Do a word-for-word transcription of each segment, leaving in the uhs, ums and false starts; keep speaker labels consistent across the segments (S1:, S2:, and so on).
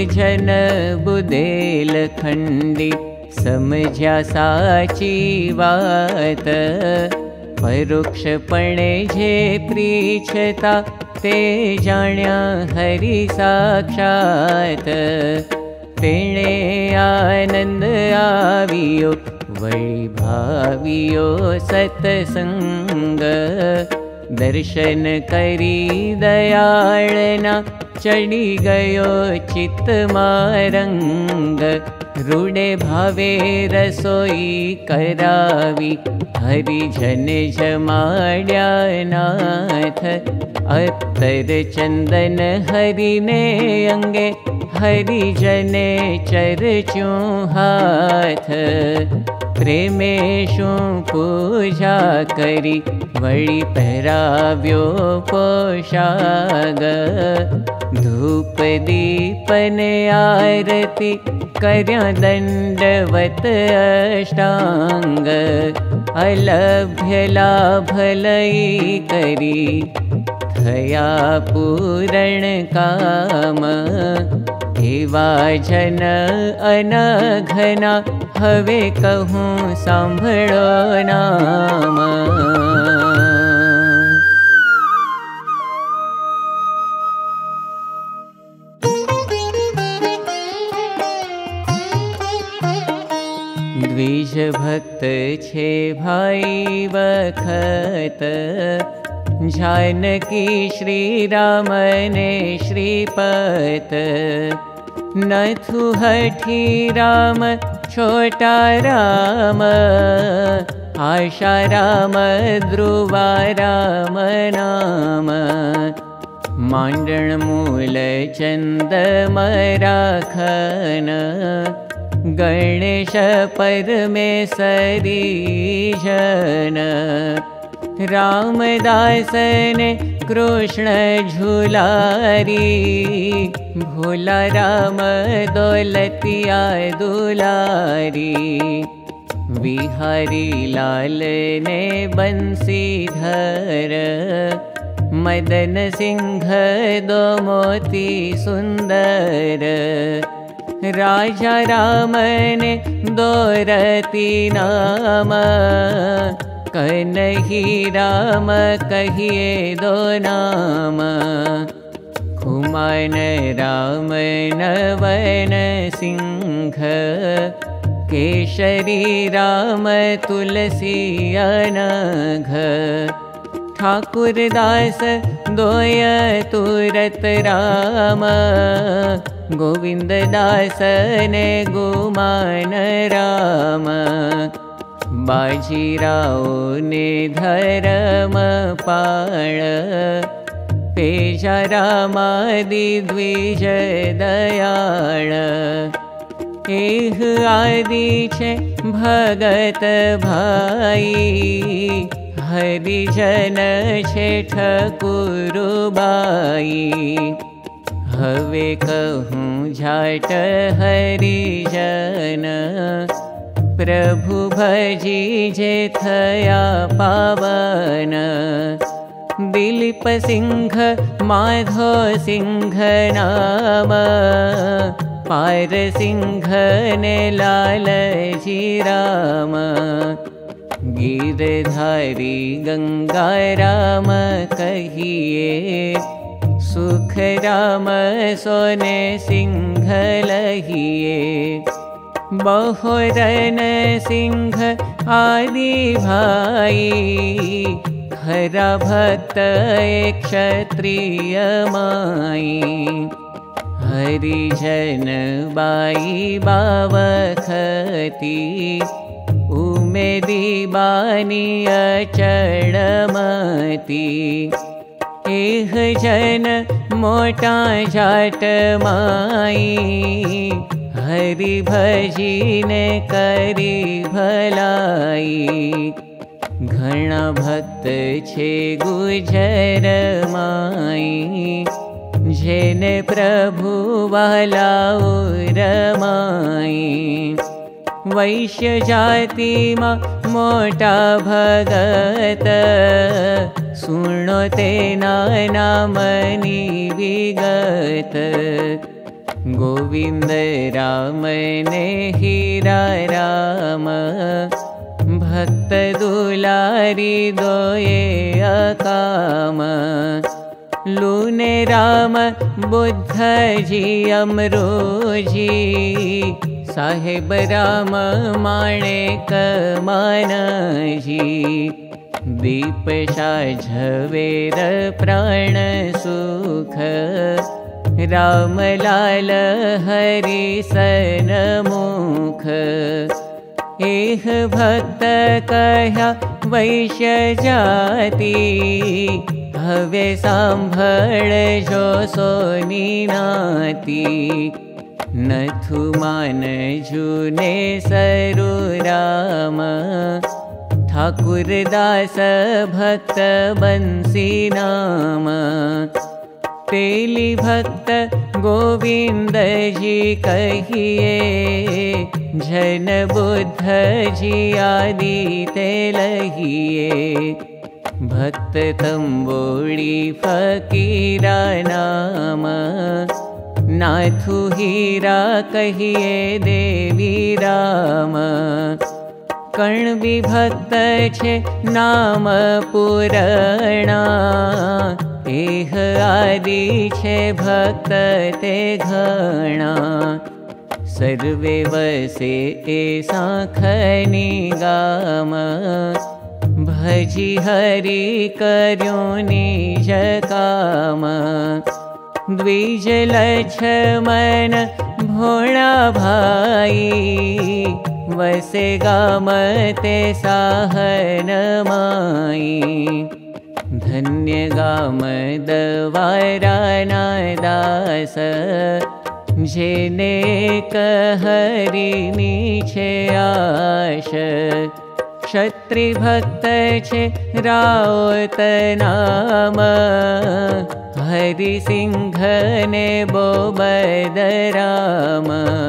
S1: जन बुदेल खंडी समझ्या साची वात। परोक्षपणे जे प्रीछता ते जाण्या हरि साक्षात। तेणे आनंद आवियो वळी भावियो सत्संग। दर्शन करी दयाळना चढ़ी गयो चित्त मारंग। रूडे भावे रसोई करावी हरिजन जमाड्या नाथ। अत्तर चंदन हरिने अंगे हरिजने चरचूं हाथ। प्रेमेशु पूजा करी वळी पहराव्यो पोशाग। धूप दीपन आरती कर्या दंडवत अष्टांग। अलभ्य लाभ लई करी थया पूरण काम। एवा जन अनघना हवे कहूँ सांभळो नाम। द्विज भक्त छे भाई वखत। जानकी श्री राम ने श्रीपत। नथु हठी राम छोटा राम। आशा राम ध्रुवा राम नाम। मांडण मूल चंद मराखन। गणेश परमेशरी जन। रामदास ने कृष्ण झूलारी। भोला राम दौलतिया दुलारी। बिहारी लाल ने बंसीधर। मदन सिंह दो मोती सुंदर। राजा राम ने दोरती नाम। कन्ही राम कहिए दो नाम। खुमान राम नवन सिंह। केशरी राम तुलसी अनघ। ठाकुर दास दोय तुरत राम। गोविंद दास ने गुमान राम। बाजीराव ने धर्म पाळ। पेजा रामादि द्विज दयाळ। एह आदि छे भगत भाई। हरिजन छे ठकुरबाई। हवे कहूँ जाट हरिजन। प्रभु भजी जे थया पावन। दिलीप सिंह माधो सिंह नाम। पार सिंह ने लालजी राम। गिरधारी गंगा राम कहिए। सुख राम सोने सिंह लहिए। बहुरन सिंह आदि भाई। हरा भक्त एक क्षत्रिय माई। हरिजन बाई बावखती। उमेदी बानी अचड़मती। एह जन मोटा जाट माई। हरि भजी ने करी भलाई। घणा भक्त छे गुजर माई। जेने प्रभु वालाओ रमाई। वैश्य जाति मा मोटा भगत। सुनो तेना नामनी विगत। गोविंद राम ने हीरा राम, भक्त दुलारी दोये अकाम। लूने राम बुद्ध जी अमरोजी, साहेब राम माणिक मानजी। दीप साझवेर प्राण सुख, रामलाल हरि सन्मुख। एह भक्त कह्या वैश्य जाति, हवे सांभळजो सोनी नाती। नथु मानजुने सरु राम, ठाकुर दास भक्त बंसी नाम। तेली भक्त गोविंद जी कहिए, जन बुद्ध जी आदि ते लहिए। भक्त तंबोड़ी फकीरा नाम, नाथु हीरा कहिए देवी राम। कर्ण भी भक्त छे नाम पुराणा, एह आदि छे भक्त ते घणा। सर्वे वसे ए सांखनी गाम, भजी हरि कर्यो निज काम। द्विज लक्ष्मण भोळा भाई, वसे गाम ते साहन माई। धन्य गाम दवारा दास, जेने कहरिनी छे आश। क्षत्रि भक्त छे रावत नाम, हरि सिंह ने बोबद राम।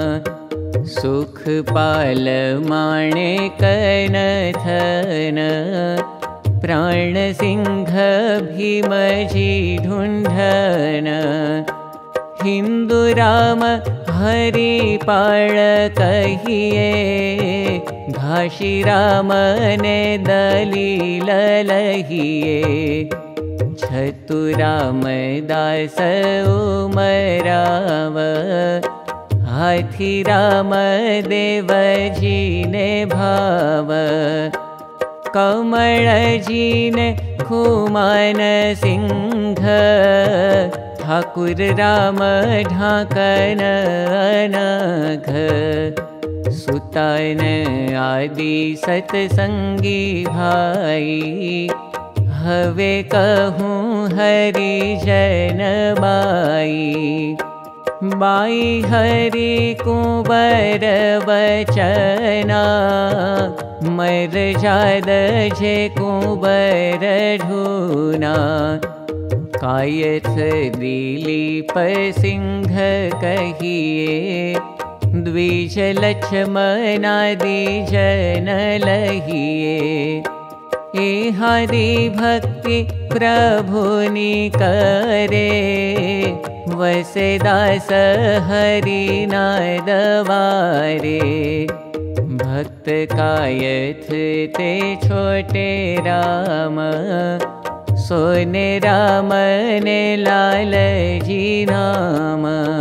S1: सुखपाल माणिक नथन, प्राण सिंह भीमजी ढूंढन। हिंदू राम हरिपाल कहिए, घाशी राम ने दलील लहिए। छतु राम दास उमराव, हाथी राम देव जी ने भाव। कमल जी ने खुमान सिंह, ठाकुर राम ढाकन अनघ। सुतान आदि सतसंगी भाई, हवे कहूँ हरिजन बाई। बाई हरि कुंवर बचना, मर जाद जे कुंवर ढूना। कायथ दिलीप सिंह कहिए, द्विज लक्ष्मणादि जन लहिए। ए हरि भक्ति प्रभुनि करे, वसे दास हरि नाद वारे। भक्त कायथ ते छोटे राम, सोने राम ने लाल जी नाम।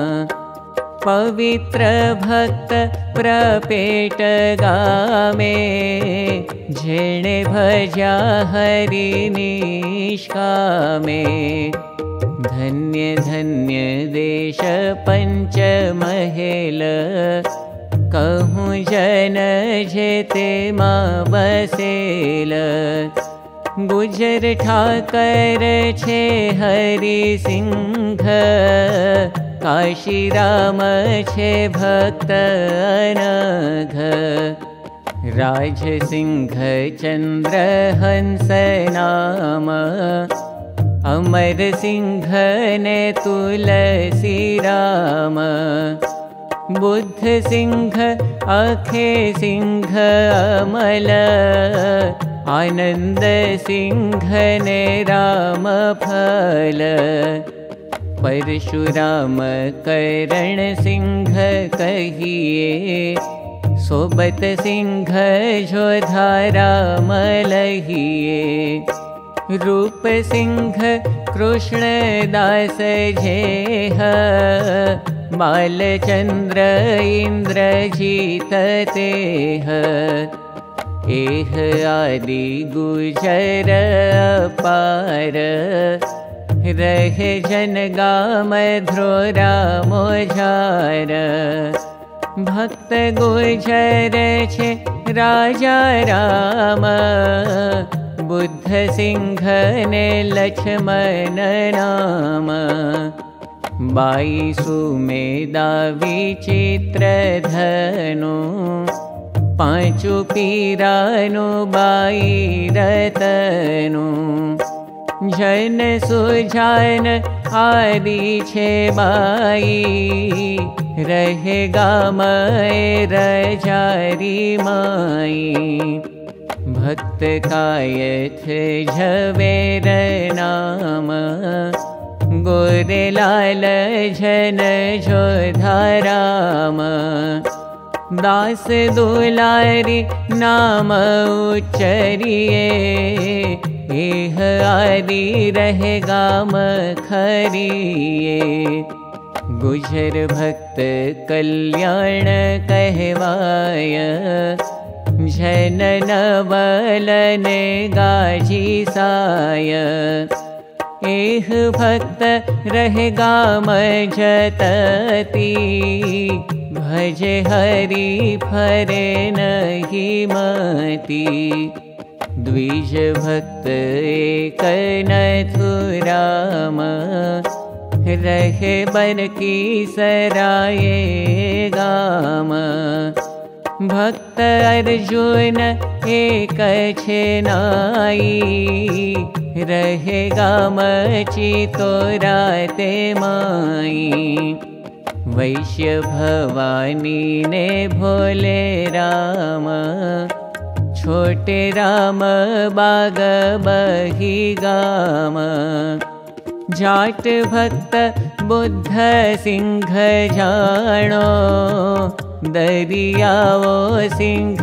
S1: पवित्र भक्त प्रपेट गामे, जेणे भजा हरि निष्कामे। धन्य धन्य देश पंच महेल, कहूँ जन जेते माँ बसेल। गुजर ठाकर छे हरि सिंह, काशी राम छे भक्त अनघ। राज सिंह चंद्र हंस नाम, अमर सिंह ने तुलसी राम। बुद्ध सिंह अखे सिंह अमल, आनंद सिंह ने राम फल। परशुराम करण सिंह कहिए, सोबत सिंह जो धारा मलहिए। रूप सिंह कृष्ण दास जेह, बालचंद्र इंद्र जीत तेह। एह आदि गुजर अपार, रहे जनगाम ध्रोरा मोझार। भक्त गुजर छे राजा राम, बुद्ध सिंह ने लक्ष्मण नाम। बाई सुमेदा विचित्र धनु, पांचु पीरानु बाई रतनु। जन सुजान आदि छे बाई, रहे गाम रजारी माई। भक्त कायथ झवेर नाम, गोरेलाल जन जो धाराम। दास दुलारी नाम उच्चरिए, एह आदि रहे गाम खरिए। गुजर भक्त कल्याण कहवाय, जन नवलन गाजी साय। एह भक्त रहे गाम जतती, भजे हरि फरे नहि मती। द्विज भक्त एक नथुराम, रहे बरकी सराये गाम। भक्त अर्जुन एक छे नाई, रहे गाम चितोरा ते माई। वैश्य भवानी ने भोले राम, छोटे राम बाग बही गाम। जाट भक्त बुद्ध सिंह जानो, दरियाओ सिंह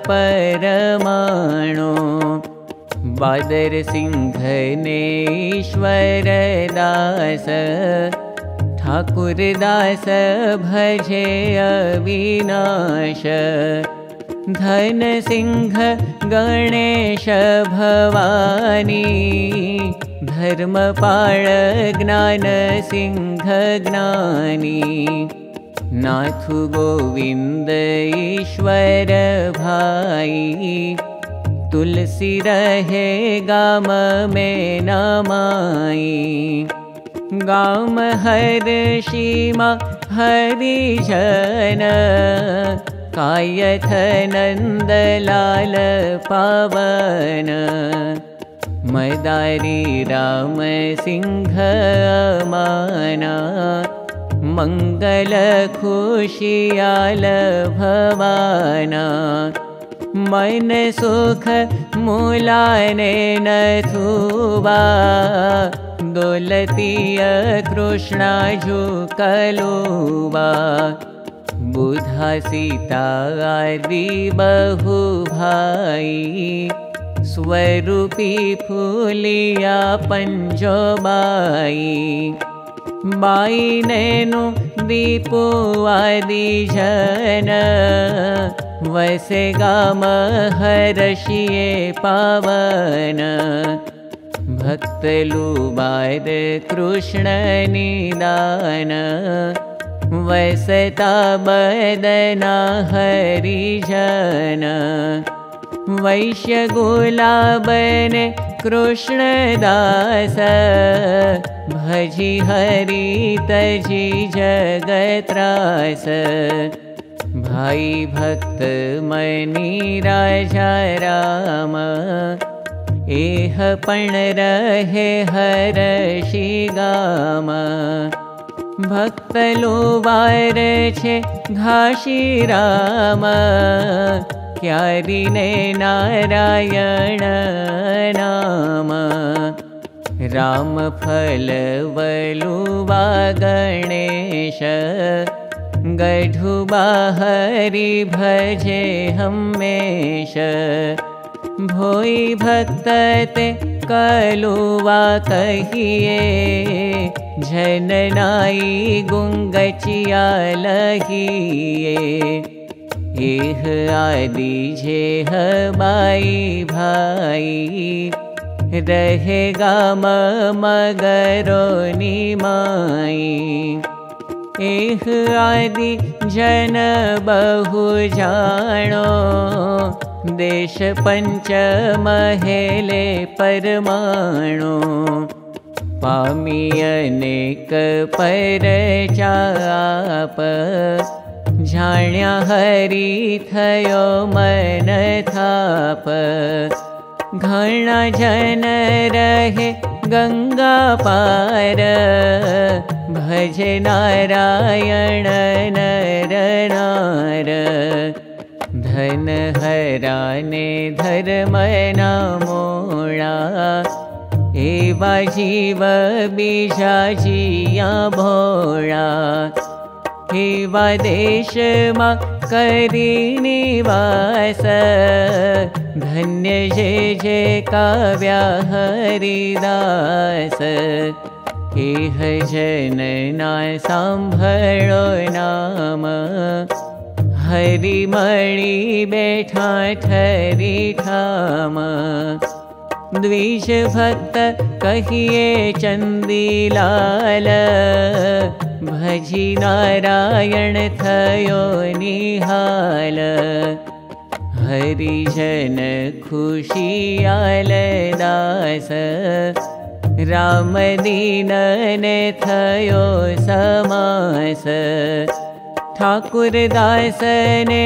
S1: परमाणो। बादर सिंह ने ईश्वर दास, ठाकुर दास भजे अविनाश। धन सिंह गणेश भवानी, धर्मपाल ज्ञान सिंह ज्ञानी। नाथु गोविंद ईश्वर भाई, तुलसी रहे गाम में नामाई। गाम हर्षिमा हरिजन, कायथ नंदलाल पावन। मदारी राम सिंह माना, मंगल खुशियाल भवाना। मन सुख मूलाने नथुबा, दौलतीय कृष्णा जो कलुबा। बुधा सीता आदि बहु भाई, स्वरूपी फूलिया पंजो बाई। बाई नैनु दीपो आदि जन, वसे गाम हर्षिए पावन। भक्त लुबाद कृष्ण निदान, वसता बदना हरिजन। वैश्य गुलाबन कृष्ण दास, भजी हरि तजी जगत्रास। भाई भक्त मनी राजा राम, एह पण रहे हर्षि गाम। भक्त लुवार छे घाशी राम, क्यारी ने नारायण नाम। राम फल वलुवा गणेश गढ़ु बाहरी भजे हमेश भोई भक्त ते कलुवा कहिए जननाई गुंगचिया लहिए एह आदि जेह बाई भाई रहेगा मगरो निमाई एह आदि जन बहु जानो देश पंच महेले परमाणु पामी अनेक परचाप जाण्या हरि थयो मन थाप घणा जन रहे गंगा पार भज नारायण नर नार धन हराने धर्म ना मोड़ा एवा जीव बीजा जिया भोळा एवा देश मा करी निवास धन्य जे जे काव्या हरिदास एह जन ना सांभळो नाम हरि मणि बैठा ठरी ठाम द्विज भक्त कहिए चंदीलाल भजी नारायण थयो निहाल हरिजन खुशियाल दास राम दीन ने थयो समास ठाकुर दास ने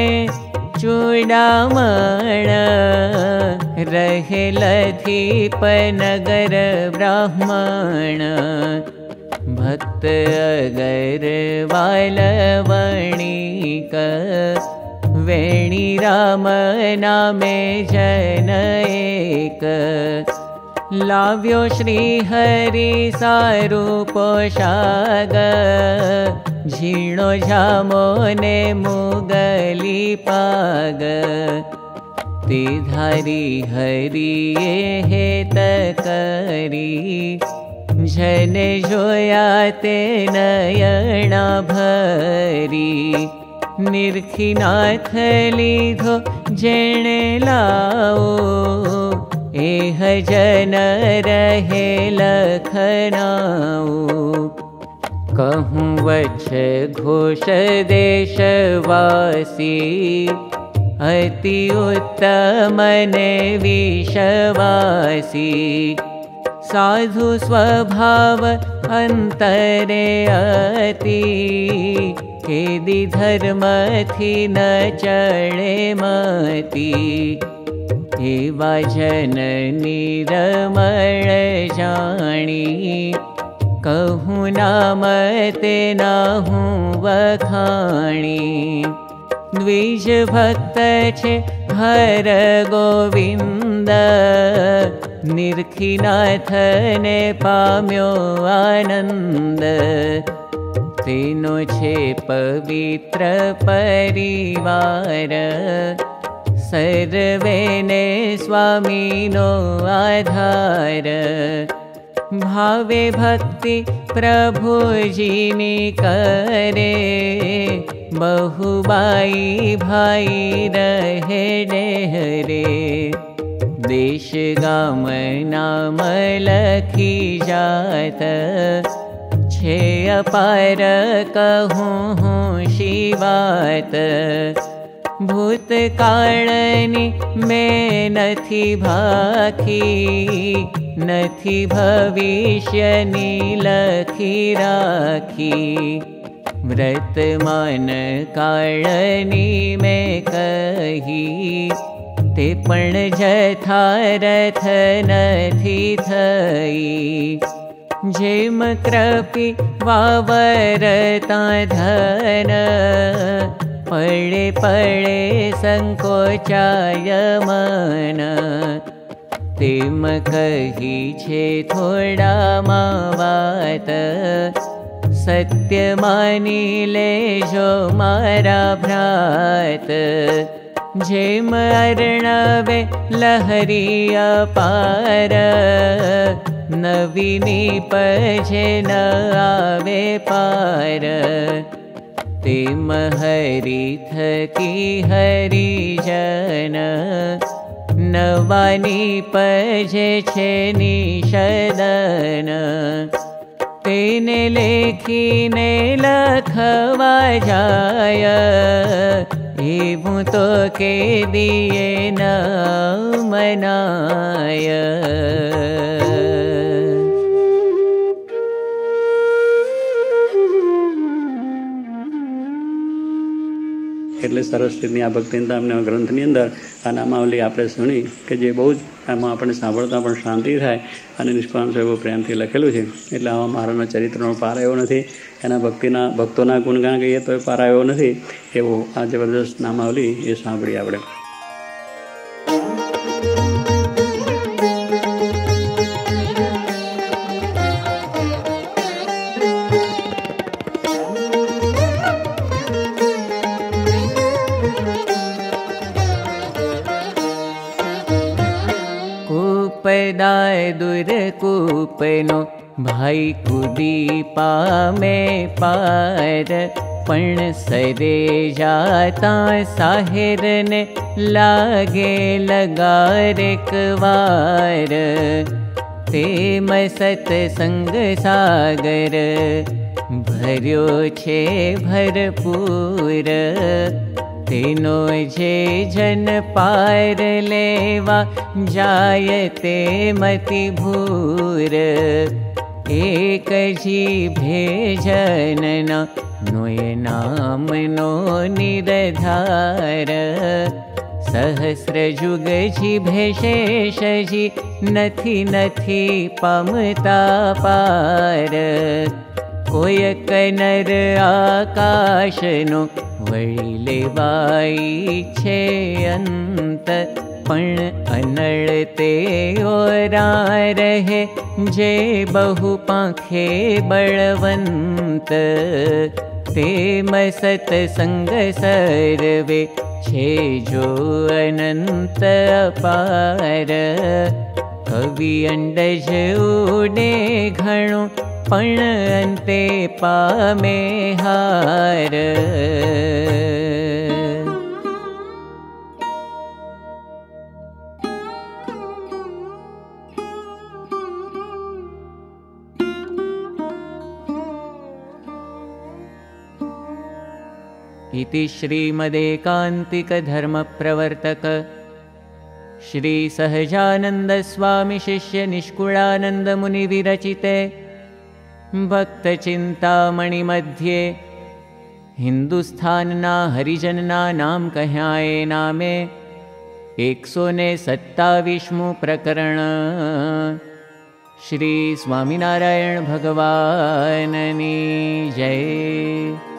S1: चूड़ामण रहे लथीप नगर ब्राह्मण भक्त अगर वाल वणिक वेणी राम नामे जन एक लाव्यो श्री हरि सारू पोशाग झीणो जामो ने मुगली पाग ते धारी हरि हेत करी जने जोया ते नयना भरी निर्खिनाथ लीधो जेणे लाओ एह जन रहे लखनाऊ कहूँ वछ घोष देशवासी अति उत्तम ने विश्वासी साधु स्वभाव अंतरे अति केदि धर्म थी न चढ़े मती एवा जन निरमण जानी कहूँ नाम ते नाहूँ वखाणी द्विज भक्त छे हर गोविंद निर्खिनाथ ने पाम्यो आनंद तेनो छे पवित्र परिवार सर्वे ने स्वामी नो आधार भावे भक्ति प्रभुजीनी करे बहुबाई भाई रहे डेहरे देश गाम नाम लखी जात छे अपार कहूँ हूँ शिवात भूतकाळनी में नथी भाखी नथी भविष्यनी लखी राखी व्रतमान काळनी में कही ते पण जथारथ नथी थई जेम कृपी वावरता धन पड़े पड़े संकोचाय मन तेम कही छे थोड़ा मावात, सत्य मानी लेजो मारा भ्रात। जेम अर्णवे लहरी अपार, नवीनी पजे न आवे पार। तेम हरि थकी हरिजन, नवानी पजे छे निषदन। तेने लेखीने लखवा जाय, एवं तो के दिए न मनाय।
S2: એટલે સરસ રીતની આ ભક્તિનામના ગ્રંથની અંદર આ નામાવલી આપણે સુણી કે જે બહુ જ આમાં આપણને સાંભળતા પણ શાંતિ થાય અને નિષ્કામ એવો પ્રેમથી લખેલું છે. એટલે આવા મહારાજના ચરિત્રનો પાર આવ્યો નથી, એના ભક્તિના ભક્તોના ગુણગાન કહીએ તો એ પાર આવ્યો નથી. એવો આ જબરદસ્ત નામાવલી એ સાંભળી આપણે.
S1: कूपदाय दूर कूपनो भाई कूदी पामे पार, पण सरे जाता साहिर ने लागे लगार एक वार। तेम सत्संग सागर भर्यो छे भरपूर, तेनो जे जन पार लेवा जाय ते मति भूर। एक जीभे जनना नोय नाम नो निरधार, सहस्र जुग जीभे शेष जी नथी नथी पामता पार। कोय कनर आकाशनो वळी लेवाई छे अंत, पण अनळ ते ओरा रहे जे बहु पाखे बळवंत। तेम सत्संग सर्वे छे जो अनंत अपार, कवि अंडज उडे घणो पण अंते पामे हार। इति श्रीमदेकान्तिक धर्म प्रवर्तक श्री सहजानंद स्वामी शिष्य निष्कुलानंद मुनि विरचिते भक्त चिंतामणि मध्ये हिंदुस्थानना हरिजनना नाम कह्याए नामे एक सौ ने सत्तावीसमु प्रकरण। श्री स्वामीनारायण भगवाननी जय।